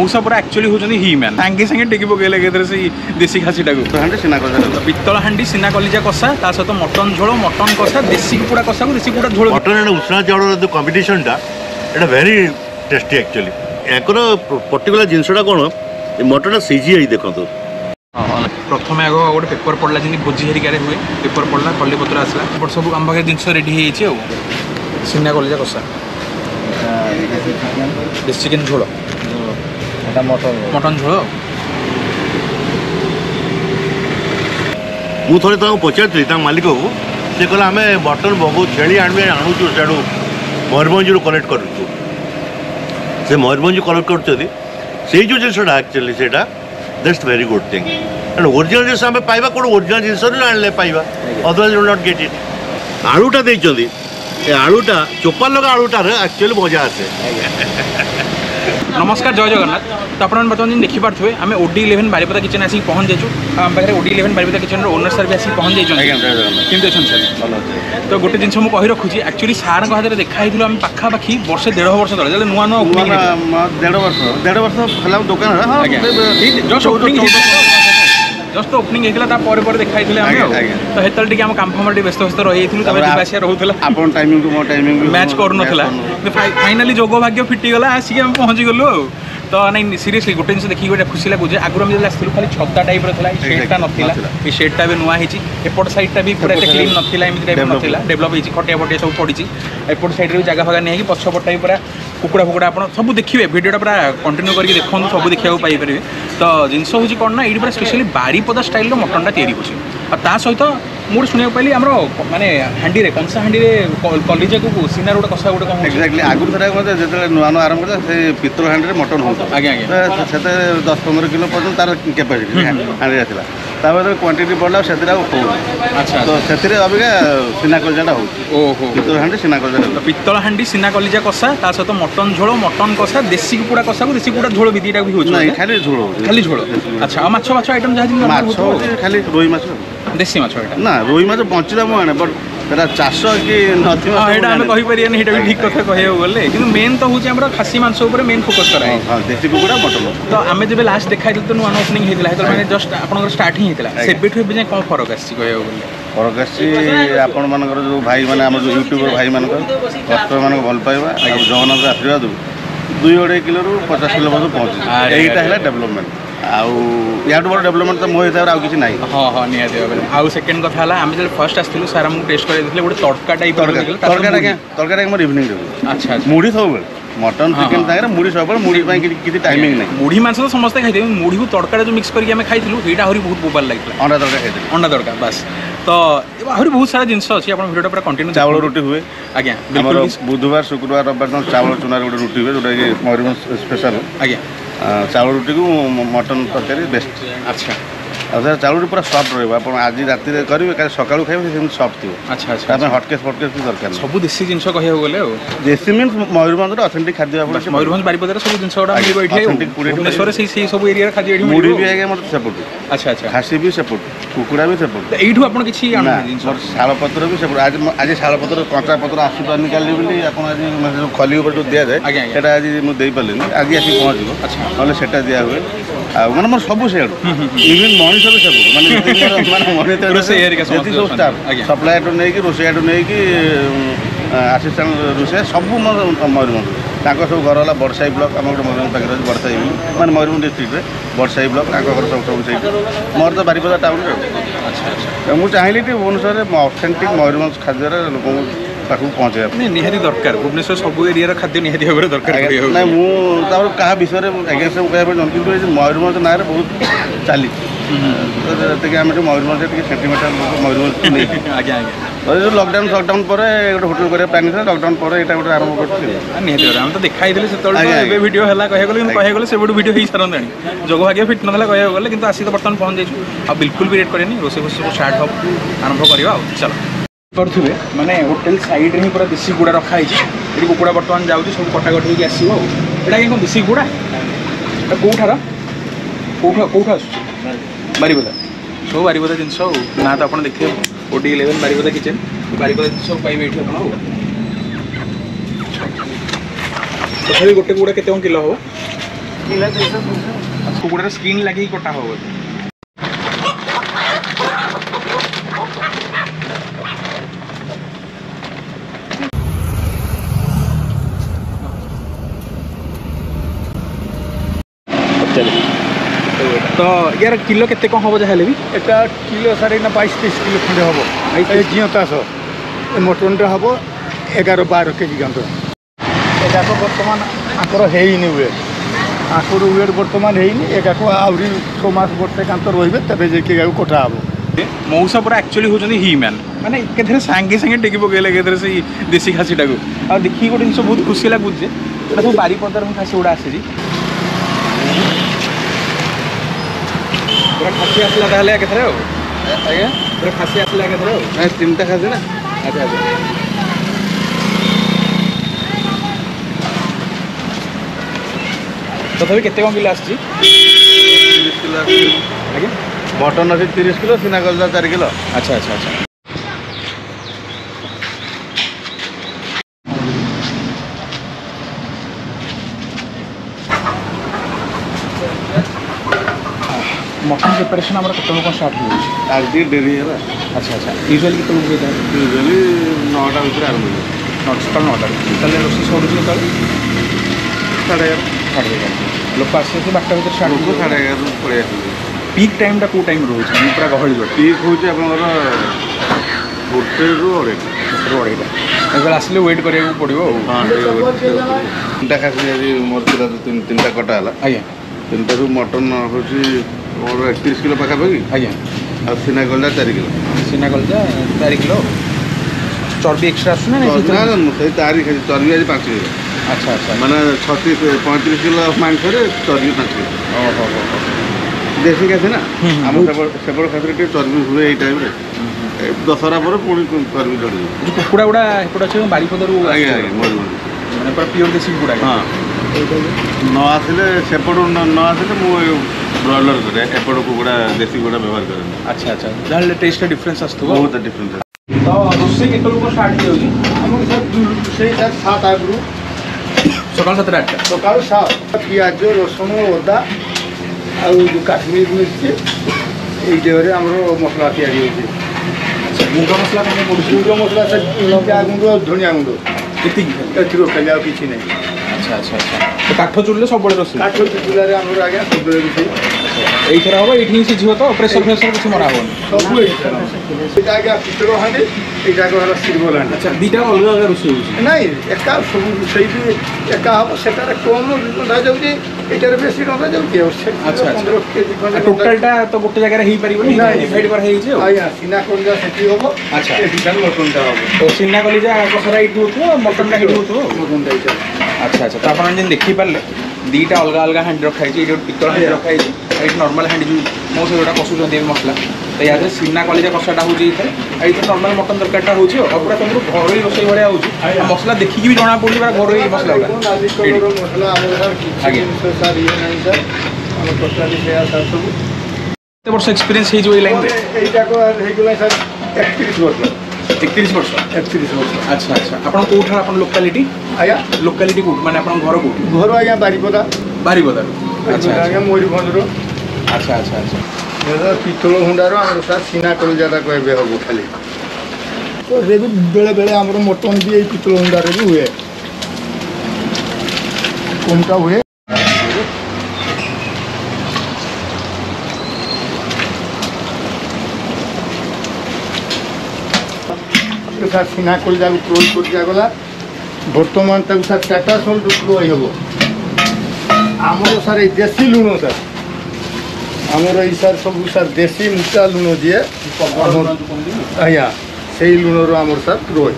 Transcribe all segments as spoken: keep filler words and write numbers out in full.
मौसा पूरा एक्चुअली होचंदी ही मैन सांगे सांगे टेकी पकेले केतरे से देसी खासीटा को हांडी सीना कलिजा पित्तल हांडी सीना कलिजा कषा ता सहित मटन झोल मटन कषा देसी कुकुड़ा कषा को देसी कुकुड़ा झोल मटन एंड उष्णा चावल जो कॉम्बिनेशनटा एटा वेरी टेस्टी एक्चुअली याकर पर्टिकुलर जिनसटा कोन मटन सीझी आई देखंतु प्रथम आग गोटे पेपर पड़ला जमी भोजी हेरिकार हुए पेपर पड़ला कली पत्र आसला बट सब आम पाखे जिन रेडी हो सीना कलिजा कषा देसी चिकेन झोल मटन झोल मु थोड़े तक पचारि मालिक को सी कहला आम मटन बहुत छेली आने आणुचु सियाड़ू मयूरभंज कलेक्ट करूँ से मयूरभंज कलेक्ट कर जो जिनसा एक्चुअली से that's very good thing and original जिन आम पाइबा कौन ओरिजिनल जिन आने पाइबा otherwise will not get it आलूटा देइचंदी ए आलूटा चोपा लगा आलूटार एक्चुअली मजा आसे नमस्कार जय जगन्नाथ तो आप बर्तमान देखिपे आम ओडी इलेवेन बारिपदा किचन आसिक पहुँच जाइए आम पाखे OD eleven Baripada kitchen owner sir भी आसिक पहुँच जाइए केमती अच्छा सर तो गोटे जिन कही रखुच्छी एक्चुअली सार हाथ में देखा आम पाखापाखि वर्षे देढ़ वर्ष तले नुआ नुआ देढ़ वर्ष देढ़ वर्ष दुकान जस्ट ओपनिंग होता पर देखाई तो हेतल आम काम फाम व्यस्त व्यस्त रही आसिया रोला मैच करूला फाइनाली जोग भाग्य फिटिगला आसिक आम पहुँची गलु तो नहीं सीरियसली गोटे जिन देखिए गोटे खुशी लगुचे आगुरी आम आसलू खाली छत्ता टाइप रहा शेडटा नाला ये शेडटा भी नुआ होती एपट साइडटा भी पूरा क्लीन नाला एमती टाइप नाला डेभलप होती खटिया फटिया सब पड़ी एपट साइड जगह फागा नहीं पछपटा भी पूरा कुकुड़ा फुकुड़ा आप सब देखिए भिडियोटा पूरा कंटिन्यू करके देखो सब देखा पाइपर तो जिनस हूँ कौन ना ये पूरा स्पेशली बारिपदा स्टाइल मटनटा तैयारी होता सहित मुझे शुणा पाइली आम माने हांडी रे कंसा हांडी रे कलिजा को सीनार गोटे कषा गोटे कौन एक्जाक्टली आगुरी थोड़ा जो नुआ नुआ आरंभ करता से पितल हांडी रे मटन होता आगे आगे से दस पंद्रह किलो पर्यटन तार कैपेसिटी हांडी आसला तापर क्वांटिटी बढ़ला से अच्छा तो से अबिका सीना कलिजाटा हो ओहो पितल हांडी सीना कलिजा पितल हांडी सीना कलिजा कषा ता सहित मटन झोल मटन कषा देसी कुकुड़ा कषा को देसी कुकुड़ा झोल भी दीटा भी हो खाली झोल खाली झोल अच्छा माछ माछ आइटम जहाँ माछ खाली रोही माछ देसी माछ ना रोही माछ बंचीला मुझे बट तेरा चाष कि कहीपर भी ठीक कथा कह गले कि मेन तो हूँ खासी मांस मेन फोकस कराए देसी कुकुड़ा मटन तो आम जब लास्ट देखा तो नुआ ओपनिंग होता है जस्ट आप स्टार्टिंग होता से कौन फरक आसी कह फरक आसण मान जो भाई मैंने आम जो यूट्यूबर भाई मान कस्टमर मान भल पाइबा जगन्नाथ आशीर्वाद दुई अढ़ाई किलो रु पचास किलो पहुँचे यहीटा है डेभलपमेंट आउ बड़ डेभलपमेंट तो मो हिसाब से किसी ना हाँ हाँ निहती भाव आउ सेकेंड कथा है आम जो फर्स्ट आसलू सार आमको टेस्ट कर गोटे तड़का टाइप तड़का तड़का मोर इवनिंग अच्छा मुढ़ी सब मटन चिकेन सागर मुढ़ी सब मुढ़ी किसी टाइमिंग नहीं मुढ़ी मांस तो समस्ते खाई मुढ़ी को तड़का जो मिक्स करके खाई यहाँ आहरी बहुत बोबार लगे अंडा तड़का खाई अंडा तड़का बस तो आहरी बहुत सारा जिन अच्छी आप भिडियो पूरा कंटिन्यू चावल रोटी हुए आज्ञा बुधवार शुक्रवार रविवार चावल चुनार गोटे रुटी हुए जोटा कि मयूरभंज स्पेशल आज्ञा चावल रुटी को मटन तरकारी बेस्ट अच्छा और चावल पूरा सफ्ट रहा आज राति करेंगे कल सका खाइबे सफ्ट थी अच्छा अच्छा हटकेस फटकेस भी दरकार सब देसी जिन कह गले देसी मीन मयूरभंज अथेंटिक खाद्य मयूरभंज बारिपदार सब जिन भुवनेश्वर से सब एरिया खाद्य मुढ़ी भी आगे मतलब सेपट अच्छा अच्छा खासी भी सेपट कुकुड़ा भी सेपट यू आप किसी शालपत्र भी सेपट आज आज शालपत्र कंचा पत्र आसुपा निकाली बोली आज खली जो दि जाए सेटा आज मुझे पारे आज आसिक पहुँचो अच्छा ना सेटा दिया हुए मैंने मोर सब से इवन मनीष भी सब मैंने सप्लायर टू नहीं रोसैया टू नहीं आसिस्टांट रोसैया सब मयूरभंज सब घर है बड़साई ब्लक आम गोटे मयूरभंज पाखे बड़साई मैंने मयूरभंज डिस्ट्रिक्ट में बड़साई ब्लक घर सब सब से मोर तो बारिपदा टाउन अच्छा मुझे चाहिए कि भुवनेश्वर ऑथेंटिक मयूरभंज खाद्य लोक पाखु पहुँचे नहीं निहाती दरकार भुवनेश्वर सब एरिया खाद्य निहाती भाव दरकार ना मुझे क्या विषय एगेन्स्ट कहना कि मयूरभंज ना बहुत चली आम जो मयूरभंज सेंटिमेंटाल मयूरभंज आज्ञा आज्ञा जो लकडाउन सकडाउन पर गोटे होटेल कर प्लानिंग था लकडाउन पर यहाँ गोटे आरंभ कर आम तो देखा से भिड है कहगले कहगले से भिड हो सारे जोग भाग्य फिट ना कह गले कि आसिक बर्तमान पहुँच जाइए आ बिल्कुल भी रेट करें रोसे फोसे सब स्टार्ट हम आरंभ करवा चलो करेंगे माने होटेल साइड ही पूरा देसी गुड़ा रखाई ये कुकुड़ा बर्तमान जाऊँगी सब कटाकट होगी आसो यहाँ कौन देसी गुड़ा कौटार कौटा कौटा आस बारिपदा सब बारिपदा जिन ना तो आप देखिए OD eleven Baripada kitchen Baripada जिन सब पाइबे ये तथा गोटे गुड़ा के किलो हम किला जैसा कुकुड़ा स्किन लगी कटा हो तो यार किलो केते कौन हम जहाँ भी एटा किलो सारे ना बाईस तेईस किलो खंडे हम जियो तास मटनटा हम एगार बार के जी गंत एटा तो बर्तमान आंकर हेनी वेट आंकर वेट बर्तमान हेनी एटा को आहरी छः मास वर्षे कांत रे तबे जाकि कटा हम मौसा पूरा एक्चुअली होती ही मैन माने के सांगे सांगे टेकी पकड़े के से देसी खासीटा को आ देखिए गोटे जिन बहुत खुशी लगुचे सब बारीपदार खासी गुड़ा आसी पूरा खासी आसला ताले के आज्ञा पूरा खासी आसला के तीन टा खासी ना अच्छा अच्छा तथापि केते कौन किलो आसी तीस किलो आज्ञा मटन अच्छे तीस किलो सीना गलदा चार किलो अच्छा अच्छा अच्छा मटन प्रिपरेशन आम कत स्टार्ट हो आज डेरी है अच्छा अच्छा यूजुअली कितने होता है यूजुअली नौटा भितर आरंभ हो सकाल नौटा ताले रोषे सरुची सकाल साढ़े एगार साढ़े एगार लोक आसे बारटा भितर स्टार्ट हो साढ़े एगार पड़े पीक टाइमटा कौ टाइम रोचे पूरा गहली रोड पीक हूँ आप गोटे रु अढ़ाई अढ़ाईटा आसले वेट करा पड़ो तीन खासी मोर थी तीन तीन कटा है आज्ञा तीन टारू मटन हूँ मोर एक किलो पाखापाखि आज्ञा आ सीना गलदा चार किलो सीना गलदा चार किलो चर्बी एक्सट्रा आसुना ना तारी खाई चर्बी आज पाँच किलो अच्छा अच्छा मैंने छत्तीस पैंतीस किलो मांस चर्बी पाँच किलो ओहो देसी खासी ना आम सेपट खासी चर्बी हुए ये टाइम दशहरा पर पुणी चर्बी चढ़ कुकुड़ा गुड़ा एपट अच्छे बारीपदारू आज्ञा आज्ञा मयूरभंज मैंने पूरा प्योर देसी कुकुड़ा हाँ न आसिले सेपट न आसिले मुझे ब्रॉयलर करे एपट कुकुड़ा देसी कुकुड़ा व्यवहार करें अच्छा अच्छा जहाँ टेस्ट डिफरेंस आसो बहुत डिफरेंस तो रोषे के स्टार्ट हो सात आगु सकाल सात आठटा सकाल सात पिज रसुण अदा आउ काश्मीर मिर्ची ये आम मसला तैयारी होती मुग मसला मुग मसला लंका गुंड धनिया गुंड एथर खाली आ कि ना अच्छा अच्छा अच्छा तो काठ चुल्ले सब रोषे काठ चूल्हे आम आज्ञा सब रोषे ये हम ये सीझे तो प्रेसर फ्रेसर किसी मरा हेन सब ये आज्ञा पितल हाँ यहाँ सिल्वर हाँ अच्छा दुटा अलग अलग रोषे ना एका सब रोषे भी एका हम से कम रंधा जाऊँगी ये बेस रंधा जाऊँगी अच्छा पंद्रह केजी टोटालटा तो गोटे जगह हो पार आज्ञा सीना कलिजा से हम अच्छा मटनटा हम तो सीना कलिजा कषरा ये हो मटनटा ये हो मटनटा अच्छा अच्छा तो आप देखिपारे दुटा अलग अलग हांडी रखाई ये पितल हांडी रखाई ये नर्माल हांडी जो मो से जोटा कषुच्च मसला तो या सीना कलिजा कषाटा हो नर्माल मटन तरकारीटा हो पूरा तुम घर रोषे भाया हो मसला देखिकी भी जना पड़ी घर मसला केते वर्ष एक्सपीरियंस हो लाइन एकतीस वर्ष एकतीस वर्ष एकतीस वर्ष अच्छा अच्छा आप कौन आप लोकालिटी आज्ञा लोकालिटी कौट मैंने आप घर कौट घर आज्ञा बारीपदा बारीपदार अच्छा आज्ञा मयूरभंज अच्छा अच्छा अच्छा पितल हुंडार आम सार सीना कलिजाटा कहते हम खाली तो ये भी बेले बेले आम मटन भी यही पितल हुंडार भी हुए कमटा हुए सार सीना कलिजा क्लोज कर दिगला बर्तमान तक सार चार्टा सल्ट क्लोज हम आमर सार देसी लुण सार आमर ये सार सब सार देसी मुचा लुण दिए आज्ञा से लुण आमर सार क्लोज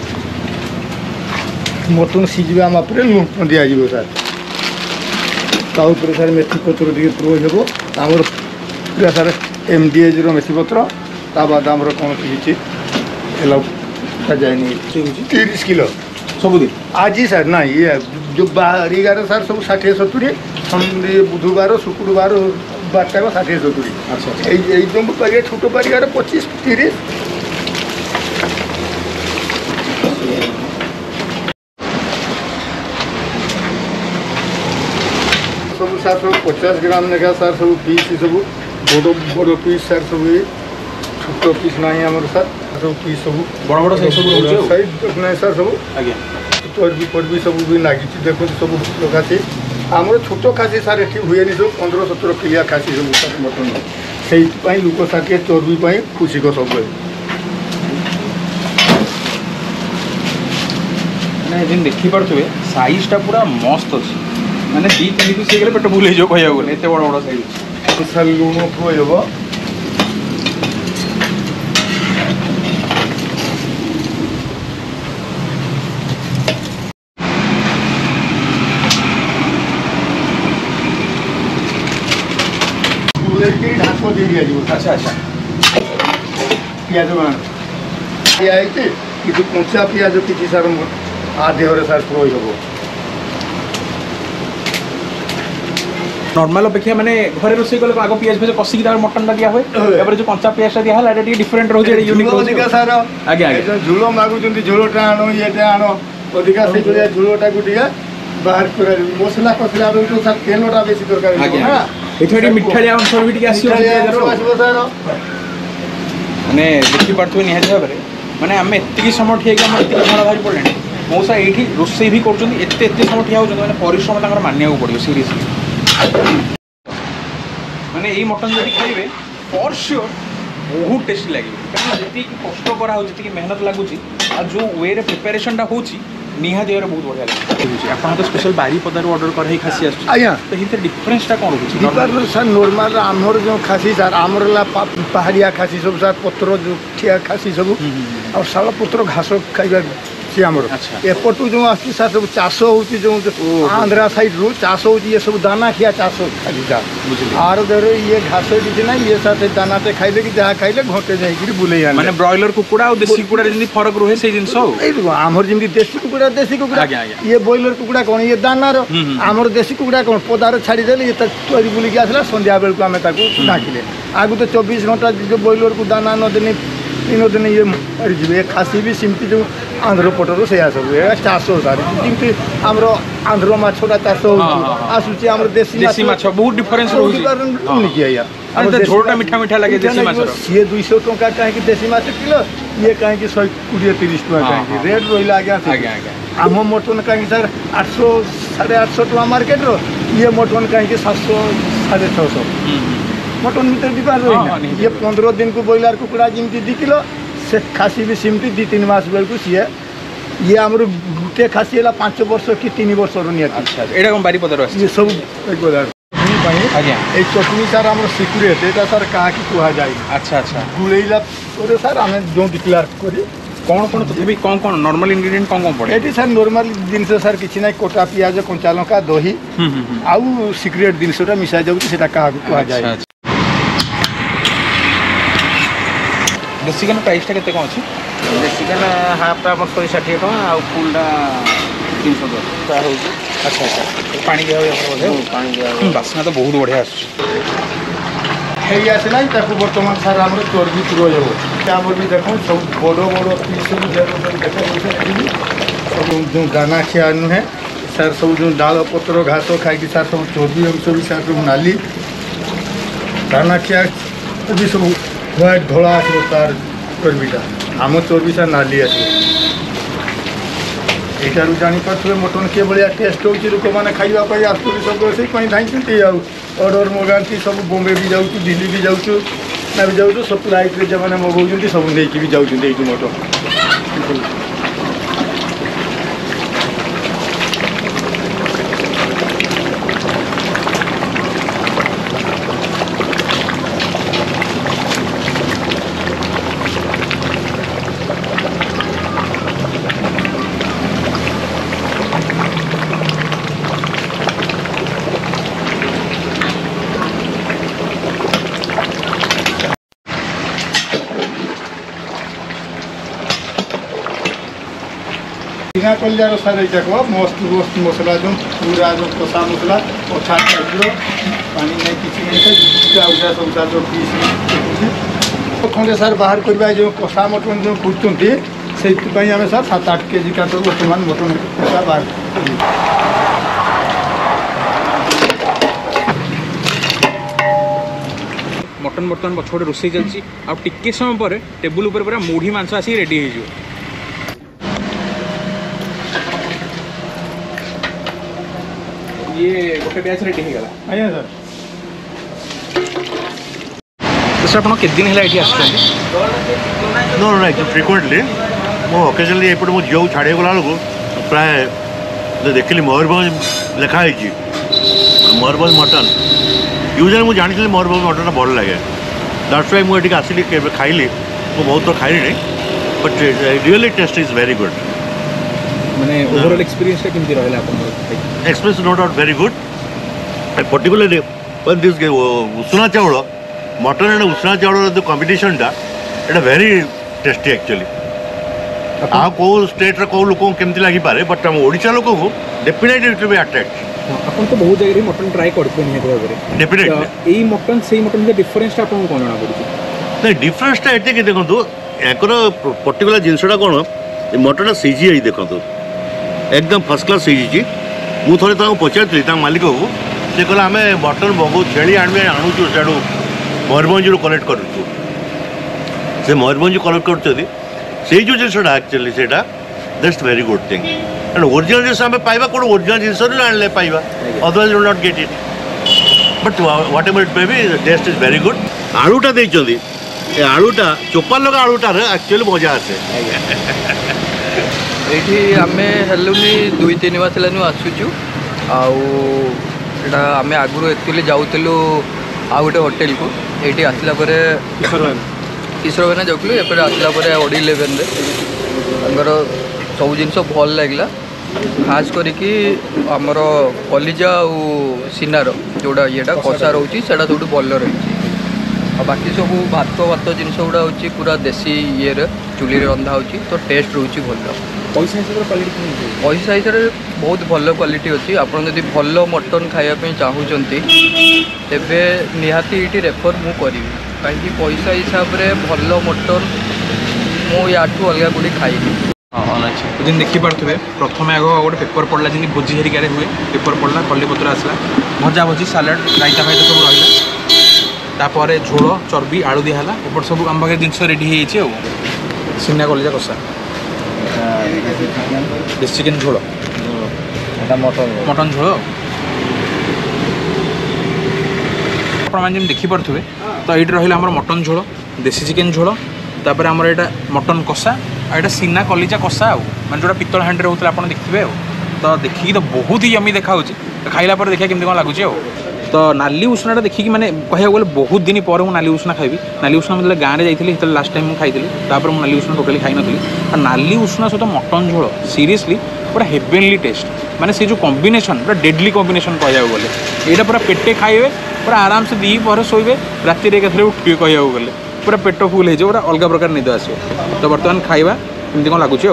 मटन सीझा मापे लुण दिज्व सार ताऊपर सार मेथी पत्र टे क्लोज हम आमर पूरा सार एम डी एच मेथी पत्र ता बाद आमर कौन किसी एलाउ जाए तीस किलो सबुदिन आज ही सर ना ये जो बारिगार सर सब षाठी सतुरी सन्डे बुधवार शुक्रवार बारटा षाठी सतुरी अच्छा एकदम पारिया छोट पारिगार पच्चीस तीस सब सार सब पचास ग्राम लेखा सार सब पीस सब बड़ बड़ पीस सार सब छोट पीस ना आम सार सब पीस सब बड़ बड़ साइज सब साइज ना सार सब आज्ञा चर्बी पर्बी सब भी लगी देखो सब खासी आम छोट खासी सार ये हुए सब पंद्रह सतर किलिया खासी सब सार मटन से लोक सार के चर्बी खुशी को सब मैंने देखिपे साइजटा पूरा मस्त अच्छे मैंने दी तीन पीस हो पेट भूल कह गले एत बड़ बड़ साइज सार लुण खुएब ढाक दे दिया अच्छा अच्छा पिज कि कंचा पिज कि सार आ देहरे सार प्रयोग हम नॉर्मल अपेक्षा मैंने घरे रोसे कले आग पियाज फेज कसिक मटन दिया हुए जो कंचा पियाज दिया है डिफरेंट रोचे यूनिक अधिका सार आज्ञा झोल मागुंट झोलटा आण ये आण अधिका से झोलटा को बाहर कर मसला कसला तो सार तेलटा बेसी दरकार ये मिठाड़िया अंश भी मैंने देखी पार्थे निहाती भाव में मैंने आम एति समय ठिया झाड़ बाहरी पड़े मौसा ये रोसे भी कर समय ठिया होती मैंने परिश्रम मानिया पड़ो सीरीयसली मैंने यही मटन जब खाइबे फॉर श्योर बहुत टेस्टी लगे जी कष्ट करा जी मेहनत लगुच जो वे प्रिपेरेशन हो निहाती भाव बहुत बढ़िया लगे आप तो स्पेशल बारी पदार ऑर्डर कर खासी आज्ञा तो ये डिफरेंसटा कौन रोचे सर नॉर्मल आमर जो खासी सार आमर पहाड़िया खासी सब सार पत्र जो ठिया खासी सब और साल पत्र घास खाइबा आमर एपटू जो आसी सार सब चाष हो आंध्रा साइड रू चाष हो सब दाना खिया चाष खाली आर ये घास किसी ना ये साथ दानाते खाइले कि जहाँ खाइले घंटे जाइए बुले माने ब्रॉयलर कुकुड़ा और देसी कुकुड़ा जमी फरक रुहे से जिनस आमर जमी देसी कुकुड़ा देसी कुकुड़ा ये ब्रॉयलर कुकुड़ा कौन ये दानार आमर देसी कुकुड़ा कौन पदार छाड़ीदे ये तरी बुलिकी आसला संध्या बेलू आम ढाकिले आगु तो चौबीस घंटा जो ब्रॉयलर को दाना नदेने तीन दिन ये मरीजे खासी भी सेमती जो आंध्र पटर से सब चाष सार जमी आम आंध्र माछटा चाष आसूची आम देसी बहुत डिफरेंस झोलटा मीठा मीठा लगे सी दुईश टका कहीं देसी माछ किलो ये कहीं शहे कोड़े तीस टका कहीं रेट रहा आज्ञा आम मटन कहीं सर आठ सौ साढ़े आठ सौ टका मार्केट रो ये मटन कहीं सात सौ साढ़े छः सौ मटन भर डिफार रही ये पंद्रह दिन को ब्रॉयलर कुकुड़ा जमी दु किलो से खासी भी सेमती दी तीन मास बेलू सी ये आम गोटे खासी है पांच वर्ष कि तीन वर्ष निहत बारीपदार ये सब चटनी सार आम सिक्रेट यहाँ सार क्या कह जाए अच्छा अच्छा गुड़ेला सार आम जो डिक्लेयर कर कौन कौन तथापि कौन कौन नॉर्मल इंग्रेडिएंट कौन कौन पड़े ये सर नॉर्मल जिनस सर किसी ना कोटा पियाज कंचा लंका दही आउ सिक्रेट जिनसटा मिसा जाऊँगी क्या कह जाए देसी चिकेन प्राइसटा केते कौन अच्छी देसी चिकेन हाफटा आम शहे षाठी टाँह आउ फुलटा तीन सौ दस हो अच्छा अच्छा पानी दिया पानी दिया बास्ना तो बहुत बढ़िया आसला बर्तमान सार आम चर्बी रोज आम भी देख सब बड़ बड़ पीस सब जो दाना खिया नुहे सार सब जो डाल पत्र घास खाई सार सब चर्बी अंश भी सार सब नाली दाना खिया भी सब व्हाइट धला आसो तार चर्बीटा आम चर्बी सार नाली आस यू जापारे मटन के भाया टेस्ट हो लोक मैंने खावाई आसुँ सब से धाई ऑर्डर मगाती सब बॉम्बे भी जाऊँ दिल्ली भी जाऊँ ना भी जाऊँ सब फ्लाइट जो मैंने मगाऊँ सब नहीं भी जाऊँ ये मटन बिना कलिया सार यहाँ मस्त मस्त मसला जो पूरा जो कषा मसला अठा टाइप पानी नहीं किसी नहीं उठा सब सार जो पीस खंडे सार बाहर करवा जो कषा मटन जो खोजुंट से आम सार सात आठ केजी का तो बर्तमान मटन बाहर मटन बर्तमान पछपटे रोषे चलती आके समय पर टेबुल उपर पूरा मुढ़ी मांस आसिक रेडी हो ये गोटे बैच रेडी हो गला आज्ञा सर तो सर आप दिन है ये नो नो एकदम फ्रिक्वेंटली मो ओकेजनली एपटे मो झील छाड़ी गला प्राय देखिली मयूरभंज लिखाई मयूरभंज मटन यूजुअली मुझे जानी मयूरभंज मटन भल लगे दैट्स व्हाई मुझे आसिली खाइली मु बहुत थर खाइली but really taste is very good माने ओवरऑल एक्सपीरियंस केमती रहला आपन experience no doubt very good particularly when this उसना चाउल मटन एंड उसना चाउल जो कॉम्पिटिशन टा इट वेरी टेस्टी एक्चुअली आ को स्टेट रे को लोक केमती लागि पारे बट हम ओडिसा लोक को definitely it will be attract अपन तो बहुत जगह मटन ट्राई करते हैं निहत भाबरे डेफिनेटली एई मटन सेई मटन के डिफरेंस आपन कोन जणा पड़ुची नहीं डिफरेंस टा एते कि देखंतु एकर पर्टिकुलर जिनसडा कोन ए मटन सीजी आई देखंतु एकदम फर्स्ट क्लास सीजी मु थोड़े ता पचारथि ता मालिक को से कहला हमें मटन बहुत छेली आनबे आणुचु सेडू मयूरभंज रो कलेक्ट करूचु से मयूरभंज कलेक्ट करछथि से जो जिनसडा एक्चुअली सेटा that's very good thing and original जिनस हमें पाइबा कोन ओरिजिनल जिनस रे आनले पाइबा otherwise will not get it but whatever it may be the taste is very good आलूटा देइछथि ए आलूटा चोपा लगा आलूटा रे एक्चुअली मजा आसे एठी आमे हेलुनी दुई तीन मास हेलानु आसुचु आउ आमे आगुरु एक्चुअली जाउतलु आ गोटे होटेल को एठी आसला परे किशोर भाईना जाऊँ एपटे आसला परे ओडी इलेवेन आमर सब जिनस भल लगला खास करिकी आमर कलिजा और सिनार जोड़ा येटा कषा रोचे से सब भल रही बाकी सब भात भात जिनस गुड़ा हूँ पूरा देसी ये चुली रंधा हो तो टेस्ट रोचे भल पैसा हिसाब से क्वालिटी पैसा हिसाब से बहुत भल क्वालिटी अच्छी आपड़ जब भल मटन खायापी चाहूँगी तेबे निहाती ये रेफर मु करी कहीं पैसा हिसाब से भल मटन मु या अलग कोई खाइबी दिन देखिपे प्रथम आग गोटे पेपर पड़ा जी भोजी हेरिकार हुए पेपर पड़ा कलीपत्र आसला भजा भजी सालाड रायता फायता सब रहा तापर झोल चर्बी आलू दिहला एपट सब आम पाखे जिन रेडी हो सिना कलिजा कषा देसी चिकेन झोल मटन झोल आप देखिपे तो ये रहा मटन झोल देसी चिकेन झोल तापर आमर यहाँ मटन कषा आटा सीना कलिजा कषा मैंने जो पितल हांडी होता आप देखिए तो देखिए तो बहुत ही यमी देखा खाइला पर देखिए केमती कौन लगुच तो नाली उष्णा देखिए मैंने कह गले बहुत दिन पर मुझे नाली उष्णा खाइबी नाली उष्णा मतलब गाँव में जाइए लास्ट टाइम मुझे खाई तापर मुझे नाली उष्णा टोटाली खाई नी और नाली उष्णा सहित मटन झोल सीरीयसली पूरा हेवेनली टेस्ट माने से जो कॉम्बिनेशन पूरा डेडली कॉम्बिनेशन कह गले यहाँ पूरा पेटे खाइबे पूरा आराम से दी पर शोबे राति एक उठिए कह गले पूरा पेट फुल हो पूरा अलग प्रकार निद आस तो बर्तमान खाइबा केमती कौन लगुच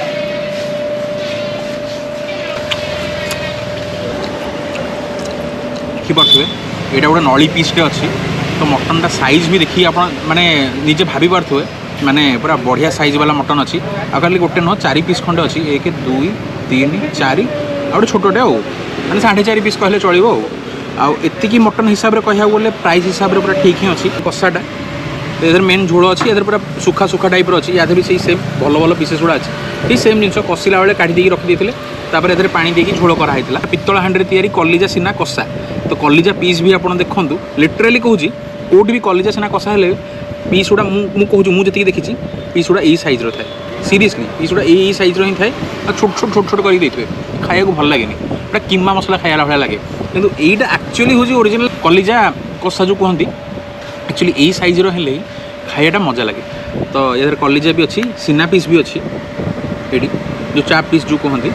देखिपे यहाँ गोटे नली पीसटे अच्छी तो मटनटा साइज भी देखिए आप माने निजे भाभी पारे माने पूरा बढ़िया साइज वाला मटन अच्छी आ खाली गोटे नुह चार पीस खंडे अच्छी एक दुई तीन चार गोटे छोटे आउ मैंने साढ़े चार पीस कहले चलो आती मटन हिसाब से कह गले प्राइस हिसाब से पूरा ठीक ही अच्छी कषाटा तो इधर मेन झोल अच्छी इधर पूरा सुखा सुखा टाइप अच्छी या भी से सेम भल भल पीसेस गुड़ा अच्छी ये सेम जिन कषिला बेले काढ़ी रखी तापर इधर पानी देकी झोल कराई पितल हांडी तैयारी कलिजा सीना कषा तो कलिजा पीस भी आप देखूँ लिटराली कहूँ कौट भी कलिजा सीना कषा हेले पीस गुड़ा मुझे मुझे देखी पीस गुड़ा यही सैज्र थाए सीरीयसली पीस गुड़ा यही सैज्र ही थाए छोट छोट छोट छोट करके खाया भल लगे पूरा किमा मसला खाइला भाया लगे कितु यहीटा एक्चुअली हूँ ओरिजिनल कलिजा कषा जो कहती एक्चुअली यही सैज्र हेल्ले खाइटा मजा लगे तो इधर कलिजा भी अच्छी सीना पीस भी अच्छी ये जो चाप पीस जो कहती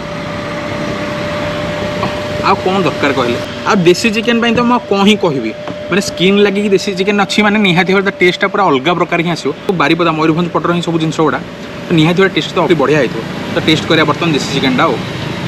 आ कौन दरकार कहले आ देसी चिकेन तो मैं कौन ही कहबी मैंने स्किन लगे देसी चिकेन अच्छी मैंने निहाती भाव टेस्ट पूरा अलग प्रकार ही आसो बारीपदा मयूरभंज पटर ही सब जिन गुड़ा तो निहाती भाव टेस्ट तो अति बढ़िया हो तो टेस्ट करा बर्तमान देसी चिकेनटा हो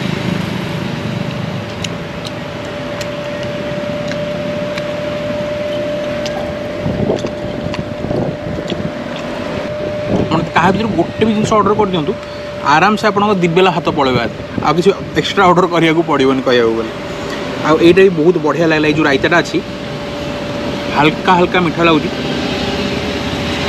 क्या भर गोटे भी जिन ऑर्डर कर दिंतु आराम से आपको दिबेला हाथ पड़ेगा आ कि एक्सट्रा ऑर्डर करा पड़ोनी कह गले आईटा भी बहुत बढ़िया लगे जो रायताटा अच्छी हल्का हल्का मीठा लगुच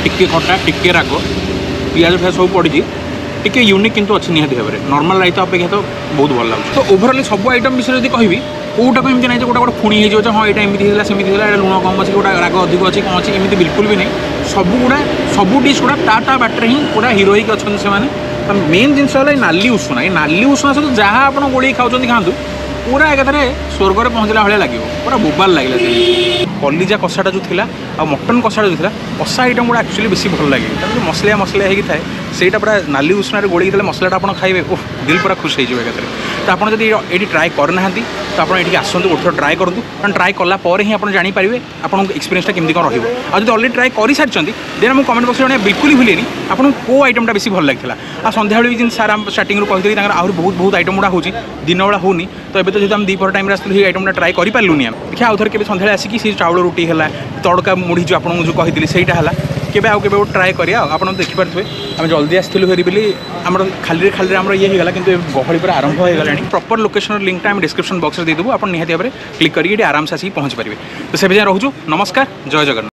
टिके खटा टिके राग पियाज फियाज सब पड़ी टिके यूनिक किंतु अच्छी निहाती भाव में नॉर्मल रायता अपेक्षा तो बहुत भल लगे। तो ओवरऑल सब आइटम विषय यदि कहि कौटा को एमती ना गोटा गोटे खुणी हो हाँ यहाँ एमती है सेमती है लुण कम अच्छे गोटा राग अधिक अच्छी कम अच्छी एमती बिल्कुल भी नहीं सब गुड़ा सब डिश गुड़ा ता ता बाटर ही पूरा हिरोइक अच्छा से मेन जिनस है नाली उषुना ये नाली उषुना सहित जहाँ आप गोल खाऊँ खातु पूरा एकाथरे स्वर्ग में पहुँचला भाया लगे पूरा बोबाल लगे। कलिजा कषाटा जो थिला आ मटन कषाटा जो थिला कषा आइटम गुड़ा एक्चुअली बेसी भल लगे जो मसलिया मसलिया होगी थाए सेटा पूरा नाली उषुना गोल मसलाटा आप खाइबे ओह दिल पूरा खुश हो एकाथरे। तो आप जब ये ट्राए करना तो आप ये आसतु गोटे थोड़ा ट्राए करूँ ट्राए कलापर ही आप जानीपारे आपको एक्सपीरियंसटा केमती कौन रही आज अलरेडी ट्राए कर सारी देन मुझे कमेंट बक्स में बिल्कुल ही भूलेनी आपको कौ आइटमटा बेसी भल लगी आ सन्ध्या जिन सार स्टार्टिंग कहते आहरी बहुत बहुत आइटम गुड़ा होती दिन बेला होनी तो ये तो जो आम दीपर टाइम आसलू आइटम टाइम ट्राए करूँ देखिए आउ थे के सन्ध्या आसिक सी चाउल रुटी है तड़का मुढ़ी जो आपको जो कही सहीटा है केबे आउ केबे ट्राए करिया आप देखिपारे आम जल्दी आसलू फेरी बोली आम खाली खाली आम ये होगा कि गहली पूरा आरंभ हो गला प्रॉपर लोकेशन लिंकटा आम डिस्क्रिप्शन बॉक्स में देदेबू आप निहाती भाव में क्लिक करके आराम से आसिक पहुँच पारे। तो से रोचु नमस्कार जय जगन्नाथ।